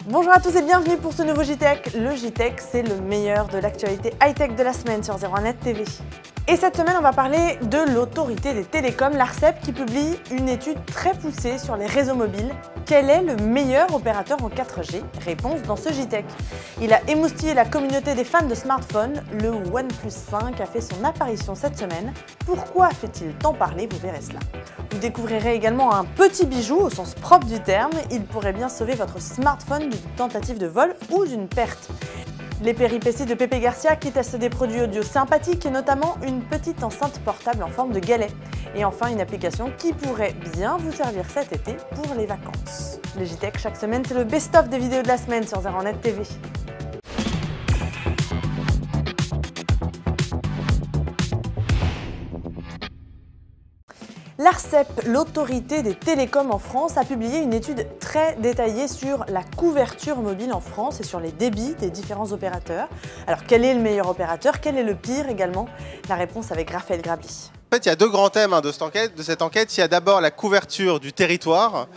Bonjour à tous et bienvenue pour ce nouveau JTech. Le JTech, c'est le meilleur de l'actualité high-tech de la semaine sur 01net TV. Et cette semaine, on va parler de l'autorité des télécoms, l'ARCEP, qui publie une étude très poussée sur les réseaux mobiles. Quel est le meilleur opérateur en 4G? Réponse dans ce JTech. Il a émoustillé la communauté des fans de smartphones. Le OnePlus 5 a fait son apparition cette semaine. Pourquoi fait-il tant parler? Vous verrez cela. Vous découvrirez également un petit bijou au sens propre du terme. Il pourrait bien sauver votre smartphone d'une tentative de vol ou d'une perte. Les péripéties de Pepe Garcia qui teste des produits audio sympathiques et notamment une petite enceinte portable en forme de galet. Et enfin une application qui pourrait bien vous servir cet été pour les vacances. Le JTech chaque semaine, c'est le best-of des vidéos de la semaine sur 01net TV. L'ARCEP, l'autorité des télécoms en France, a publié une étude très détaillée sur la couverture mobile en France et sur les débits des différents opérateurs. Alors quel est le meilleur opérateur? Quel est le pire également? La réponse avec Raphaël Grabli. En fait, il y a deux grands thèmes de cette enquête. Il y a d'abord la couverture du territoire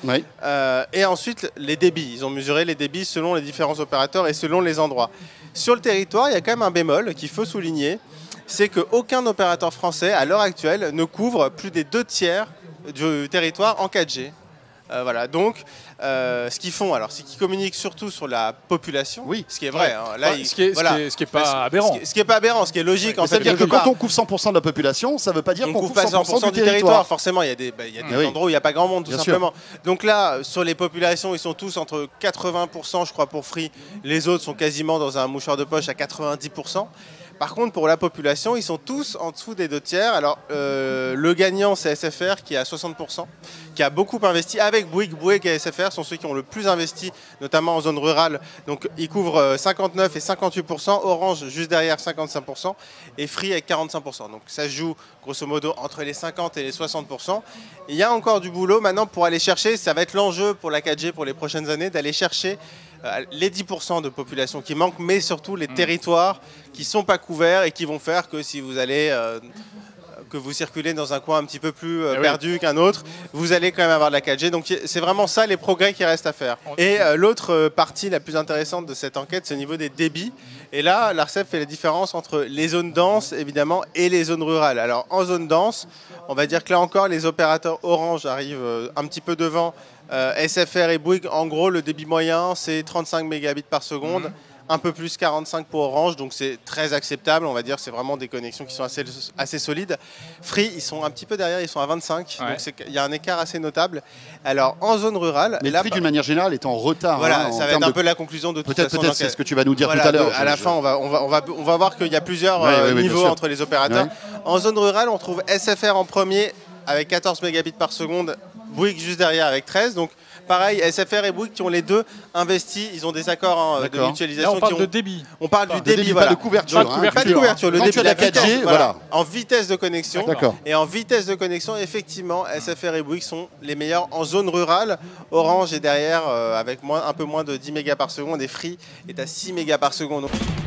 et ensuite les débits. Ils ont mesuré les débits selon les différents opérateurs et selon les endroits. Sur le territoire, il y a quand même un bémol qu'il faut souligner. C'est qu'aucun opérateur français, à l'heure actuelle, ne couvre plus des 2/3 du territoire en 4G. Voilà, donc ce qu'ils font, alors, c'est qu'ils communiquent surtout sur la population, ce qui est vrai. Hein. Là, ce qui est pas aberrant. Ce qui est pas aberrant, ce qui est logique. En fait, c'est-à-dire que quand on couvre 100% de la population, ça ne veut pas dire qu'on couvre 100% du territoire. Forcément, il y a des endroits où il n'y a pas grand monde, tout simplement. Donc là, sur les populations, ils sont tous entre 80%, je crois, pour Free. Les autres sont quasiment dans un mouchoir de poche à 90%. Par contre, pour la population, ils sont tous en dessous des 2/3. Alors, le gagnant, c'est SFR qui est à 60%, qui a beaucoup investi avec Bouygues. Bouygues et SFR sont ceux qui ont le plus investi, notamment en zone rurale. Donc, ils couvrent 59 et 58%. Orange, juste derrière, 55%. Et Free avec 45%. Donc, ça se joue, grosso modo, entre les 50 et les 60%. Il y a encore du boulot maintenant pour aller chercher. Ça va être l'enjeu pour la 4G pour les prochaines années, d'aller chercher les 10% de population qui manquent, mais surtout les territoires qui ne sont pas couverts et qui vont faire que si vous allez que vous circulez dans un coin un petit peu plus perdu qu'un autre, vous allez quand même avoir de la 4G. Donc c'est vraiment ça les progrès qui restent à faire. Et l'autre partie la plus intéressante de cette enquête, c'est au niveau des débits. Et là, l'ARCEP fait la différence entre les zones denses, évidemment, et les zones rurales. Alors en zone dense, on va dire que là encore, les opérateurs Orange arrivent un petit peu devant SFR et Bouygues. En gros, le débit moyen, c'est 35 mégabits par seconde. Un peu plus 45 pour Orange, donc c'est très acceptable, on va dire, c'est vraiment des connexions qui sont assez solides. Free, ils sont un petit peu derrière, ils sont à 25, donc il y a un écart assez notable. Alors, en zone rurale... Mais Free, d'une manière générale, est en retard. Voilà, ça va être un peu la conclusion de toute façon. Peut-être c'est ce que tu vas nous dire tout à l'heure. À la fin, on va voir qu'il y a plusieurs niveaux entre les opérateurs. En zone rurale, on trouve SFR en premier, avec 14 mégabits par seconde, Bouygues juste derrière avec 13, donc pareil, SFR et Bouygues qui ont les deux investi, ils ont des accords de mutualisation. Là, on parle de débit. On parle du débit, voilà. Pas de couverture. Pas de couverture. Le débit de la 4G, voilà. En vitesse de connexion. Et en vitesse de connexion, effectivement, SFR et Bouygues sont les meilleurs en zone rurale. Orange est derrière avec un peu moins de 10 mégas par seconde et Free est à 6 mégas par seconde.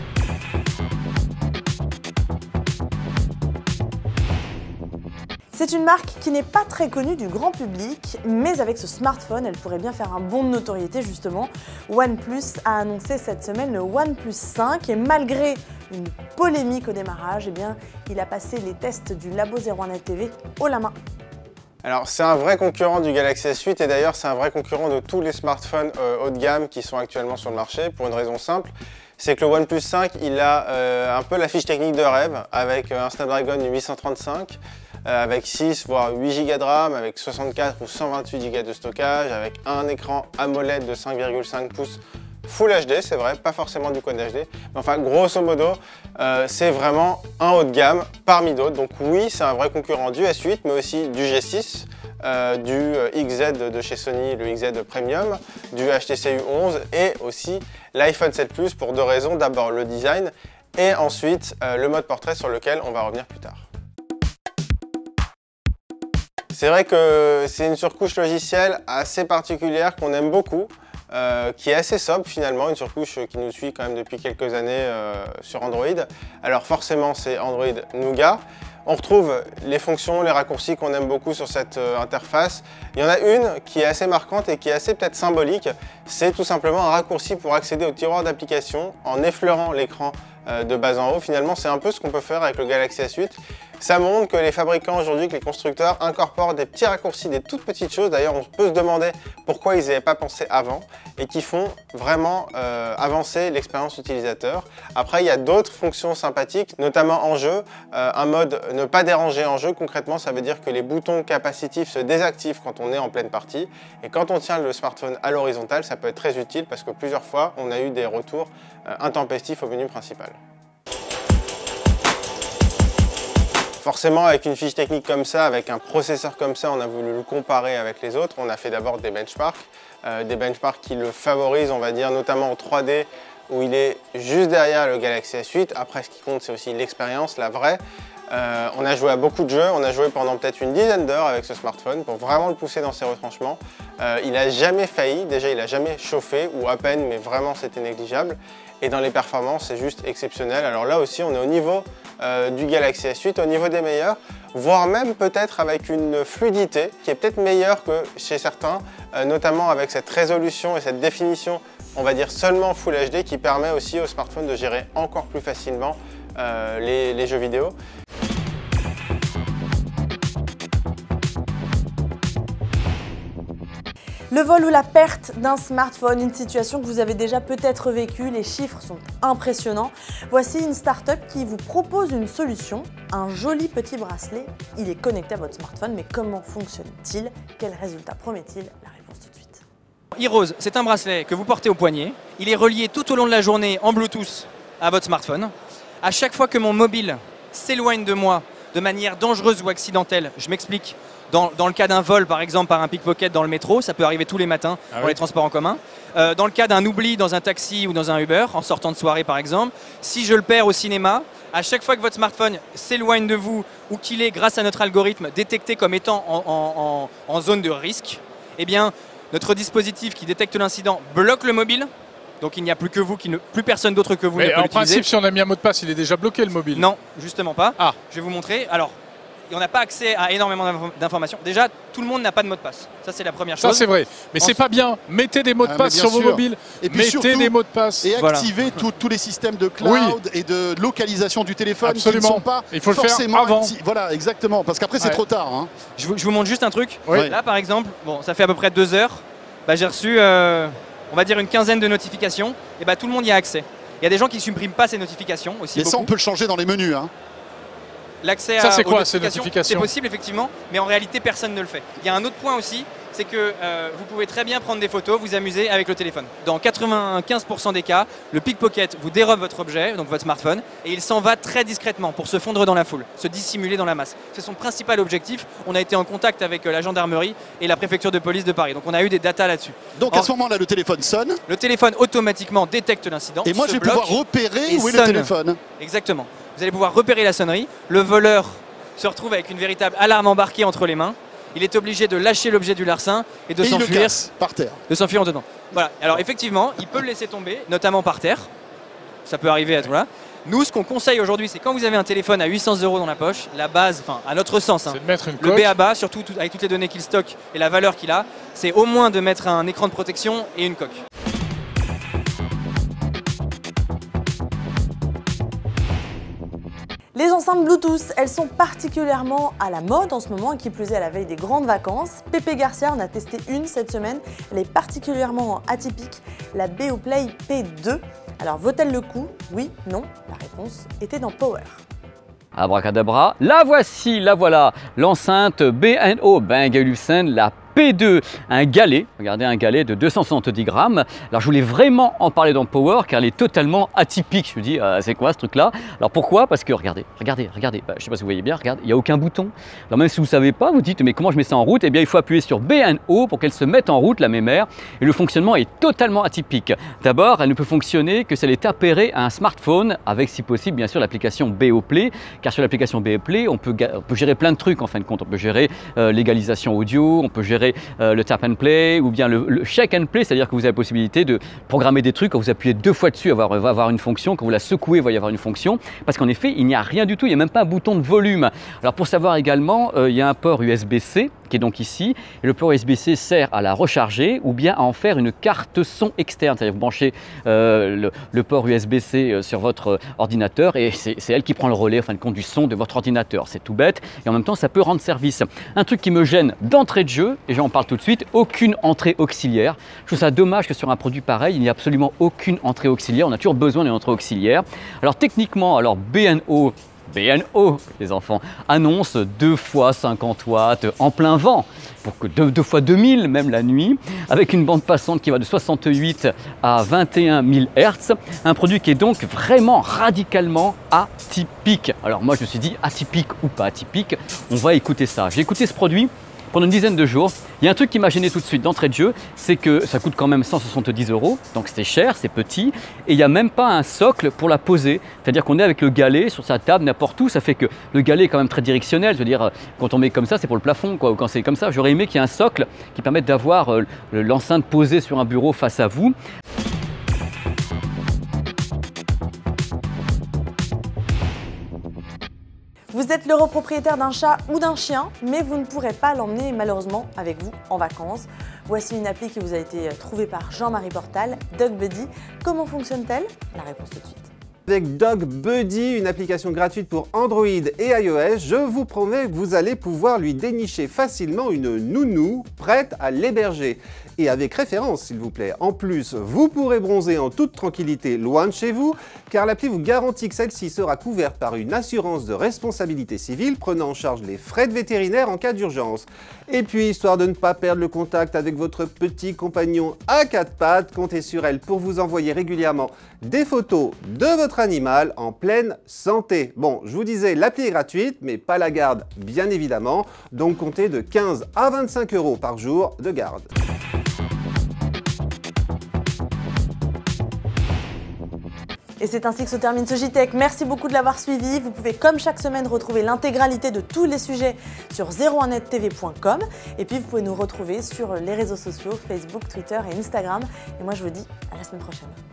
C'est une marque qui n'est pas très connue du grand public, mais avec ce smartphone, elle pourrait bien faire un bond de notoriété justement. OnePlus a annoncé cette semaine le OnePlus 5 et malgré une polémique au démarrage, eh bien, il a passé les tests du labo 01net TV haut la main. Alors c'est un vrai concurrent du Galaxy S8 et d'ailleurs c'est un vrai concurrent de tous les smartphones haut de gamme qui sont actuellement sur le marché pour une raison simple. C'est que le OnePlus 5, il a un peu la fiche technique de rêve avec un Snapdragon 835, avec 6 voire 8 Go de RAM, avec 64 ou 128 Go de stockage, avec un écran AMOLED de 5,5 pouces Full HD, c'est vrai, pas forcément du Quad HD, mais enfin grosso modo, c'est vraiment un haut de gamme parmi d'autres. Donc oui, c'est un vrai concurrent du S8, mais aussi du G6, du XZ de chez Sony, le XZ Premium, du HTC U11 et aussi l'iPhone 7 Plus pour deux raisons. D'abord le design et ensuite le mode portrait sur lequel on va revenir plus tard. C'est vrai que c'est une surcouche logicielle assez particulière qu'on aime beaucoup, qui est assez sobre finalement, une surcouche qui nous suit quand même depuis quelques années sur Android. Alors forcément c'est Android Nougat. on retrouve les fonctions, les raccourcis qu'on aime beaucoup sur cette interface. Il y en a une qui est assez marquante et qui est assez peut-être symbolique. C'est tout simplement un raccourci pour accéder au tiroir d'application en effleurant l'écran de bas en haut. Finalement, c'est un peu ce qu'on peut faire avec le Galaxy S8. Ça montre que les fabricants aujourd'hui, que les constructeurs incorporent des petits raccourcis, des toutes petites choses. D'ailleurs, on peut se demander pourquoi ils n'y avaient pas pensé avant et qui font vraiment avancer l'expérience utilisateur. Après, il y a d'autres fonctions sympathiques, notamment en jeu. Un mode ne pas déranger en jeu, concrètement, ça veut dire que les boutons capacitifs se désactivent quand on est en pleine partie. Et quand on tient le smartphone à l'horizontale, ça peut être très utile parce que plusieurs fois, on a eu des retours intempestifs au menu principal. Forcément, avec une fiche technique comme ça, avec un processeur comme ça, on a voulu le comparer avec les autres. On a fait d'abord des benchmarks qui le favorisent, on va dire, notamment en 3D, où il est juste derrière le Galaxy S8. Après, ce qui compte, c'est aussi l'expérience, la vraie. On a joué à beaucoup de jeux, on a joué pendant peut-être une dizaine d'heures avec ce smartphone pour vraiment le pousser dans ses retranchements. Il n'a jamais failli, déjà il n'a jamais chauffé, ou à peine, mais vraiment c'était négligeable. Et dans les performances, c'est juste exceptionnel. Alors là aussi, on est au niveau du Galaxy S8, au niveau des meilleurs, voire même peut-être avec une fluidité qui est peut-être meilleure que chez certains, notamment avec cette résolution et cette définition, on va dire seulement Full HD, qui permet aussi au smartphone de gérer encore plus facilement les jeux vidéo. Le vol ou la perte d'un smartphone, une situation que vous avez déjà peut-être vécue, les chiffres sont impressionnants. Voici une start-up qui vous propose une solution, un joli petit bracelet. Il est connecté à votre smartphone, mais comment fonctionne-t-il? Quels résultats promet-il? La réponse tout de suite. Heroes, c'est un bracelet que vous portez au poignet. Il est relié tout au long de la journée en Bluetooth à votre smartphone. À chaque fois que mon mobile s'éloigne de moi de manière dangereuse ou accidentelle, je m'explique. Dans le cas d'un vol, par exemple, par un pickpocket dans le métro, ça peut arriver tous les matins dans les transports en commun. Dans le cas d'un oubli dans un taxi ou dans un Uber, en sortant de soirée par exemple, si je le perds au cinéma, à chaque fois que votre smartphone s'éloigne de vous ou qu'il est, grâce à notre algorithme, détecté comme étant en zone de risque, eh bien, notre dispositif qui détecte l'incident bloque le mobile. Donc il n'y a plus que vous, plus personne d'autre que vous ne peut l'utiliser. En principe, si on a mis un mot de passe, il est déjà bloqué le mobile. Non, justement pas. Ah. Je vais vous montrer. Alors, on n'a pas accès à énormément d'informations. Déjà, tout le monde n'a pas de mot de passe. Ça, c'est la première chose. Ça, c'est vrai. Mais c'est pas bien. Mettez des mots de passe sur vos mobiles. Et puis mettez des mots de passe. Et activez tous les systèmes de cloud et de localisation du téléphone qui ne sont pas forcément actifs. Voilà, exactement. Parce qu'après, c'est trop tard. Hein. Je vous montre juste un truc. Oui. Là, par exemple, bon, ça fait à peu près 2 heures. Bah, j'ai reçu, on va dire, une quinzaine de notifications. Et bah, tout le monde y a accès. Il y a des gens qui ne suppriment pas ces notifications aussi. Mais ça, on peut le changer dans les menus. Hein. L'accès à ces notifications, c'est possible effectivement, mais en réalité personne ne le fait. Il y a un autre point aussi, c'est que vous pouvez très bien prendre des photos, vous amuser avec le téléphone. Dans 95% des cas, le pickpocket vous dérobe votre objet, donc votre smartphone, et il s'en va très discrètement pour se fondre dans la foule, se dissimuler dans la masse. C'est son principal objectif. On a été en contact avec la gendarmerie et la préfecture de police de Paris, donc on a eu des datas là-dessus. Donc à ce moment-là, le téléphone sonne. Le téléphone automatiquement détecte l'incident. Et moi, je vais pouvoir repérer où est le téléphone. Exactement. Vous allez pouvoir repérer la sonnerie. Le voleur se retrouve avec une véritable alarme embarquée entre les mains. Il est obligé de lâcher l'objet du larcin et de s'enfuir par terre. De s'enfuir en dedans. Voilà. Alors effectivement, il peut le laisser tomber, notamment par terre. Ça peut arriver à tout là. Nous, ce qu'on conseille aujourd'hui, c'est quand vous avez un téléphone à 800 € dans la poche, la base, enfin à notre sens, c'est de mettre une le BABA, surtout avec toutes les données qu'il stocke et la valeur qu'il a, c'est au moins de mettre un écran de protection et une coque. Les enceintes Bluetooth, elles sont particulièrement à la mode en ce moment et qui plus est à la veille des grandes vacances. Pépé Garcia en a testé une cette semaine. Elle est particulièrement atypique, la Beoplay P2. Alors vaut-elle le coup? Oui, non? La réponse était dans Power. Abracadabra, la voici, la voilà, l'enceinte B&O Bang & Olufsen, la P2, un galet, regardez, un galet de 270 grammes. Alors je voulais vraiment en parler dans Power car elle est totalement atypique. Je me dis, c'est quoi ce truc-là? Alors pourquoi? Parce que regardez, bah, je ne sais pas si vous voyez bien, regarde, il n'y a aucun bouton. Alors même si vous ne savez pas, vous dites, mais comment je mets ça en route? Eh bien il faut appuyer sur B&O pour qu'elle se mette en route, la mémère. Et le fonctionnement est totalement atypique. D'abord, elle ne peut fonctionner que si elle est appairée à un smartphone avec, si possible, bien sûr, l'application Beoplay. Car sur l'application Beoplay, on peut gérer plein de trucs en fin de compte. On peut gérer l'égalisation audio, on peut gérer préférez le tap and play ou bien le shake and play, c'est-à-dire que vous avez la possibilité de programmer des trucs, quand vous appuyez 2 fois dessus, va avoir une fonction, quand vous la secouez, il va y avoir une fonction, parce qu'en effet, il n'y a rien du tout, il n'y a même pas un bouton de volume. Alors pour savoir également, il y a un port USB-C qui est donc ici, et le port USB-C sert à la recharger ou bien à en faire une carte son externe, c'est-à-dire vous branchez le port USB-C sur votre ordinateur et c'est elle qui prend le relais en fin de compte du son de votre ordinateur. C'est tout bête et en même temps ça peut rendre service. Un truc qui me gêne d'entrée de jeu, et j'en parle tout de suite, aucune entrée auxiliaire. Je trouve ça dommage que sur un produit pareil, il n'y a absolument aucune entrée auxiliaire. On a toujours besoin d'une entrée auxiliaire. Alors techniquement, B&O, les enfants, annonce 2 fois 50 watts en plein vent, pour que 2 fois 2000 même la nuit, avec une bande passante qui va de 68 à 21 000 Hz, un produit qui est donc vraiment radicalement atypique. Alors moi je me suis dit atypique ou pas atypique, on va écouter ça. J'ai écouté ce produit pendant une dizaine de jours. Il y a un truc qui m'a gêné tout de suite d'entrée de jeu, c'est que ça coûte quand même 170 €, donc c'est cher, c'est petit, et il n'y a même pas un socle pour la poser. C'est-à-dire qu'on est avec le galet sur sa table, n'importe où, ça fait que le galet est quand même très directionnel. Je veux dire, quand on met comme ça, c'est pour le plafond, quoi, ou quand c'est comme ça. J'aurais aimé qu'il y ait un socle qui permette d'avoir l'enceinte posée sur un bureau face à vous. Vous êtes l'heureux propriétaire d'un chat ou d'un chien, mais vous ne pourrez pas l'emmener malheureusement avec vous en vacances. Voici une appli qui vous a été trouvée par Jean-Marie Portal, Dog Buddy. Comment fonctionne-t-elle? La réponse tout de suite. Avec Dog Buddy, une application gratuite pour Android et iOS, je vous promets que vous allez pouvoir lui dénicher facilement une nounou prête à l'héberger. Et avec référence, s'il vous plaît. En plus, vous pourrez bronzer en toute tranquillité loin de chez vous, car l'appli vous garantit que celle-ci sera couverte par une assurance de responsabilité civile prenant en charge les frais de vétérinaire en cas d'urgence. Et puis, histoire de ne pas perdre le contact avec votre petit compagnon à 4 pattes, comptez sur elle pour vous envoyer régulièrement des photos de votre animal en pleine santé. Bon, je vous disais, l'appli est gratuite, mais pas la garde, bien évidemment. Donc, comptez de 15 à 25 € par jour de garde. Et c'est ainsi que se termine ce JTech. Merci beaucoup de l'avoir suivi. Vous pouvez, comme chaque semaine, retrouver l'intégralité de tous les sujets sur 01nettv.com. Et puis, vous pouvez nous retrouver sur les réseaux sociaux, Facebook, Twitter et Instagram. Et moi, je vous dis à la semaine prochaine.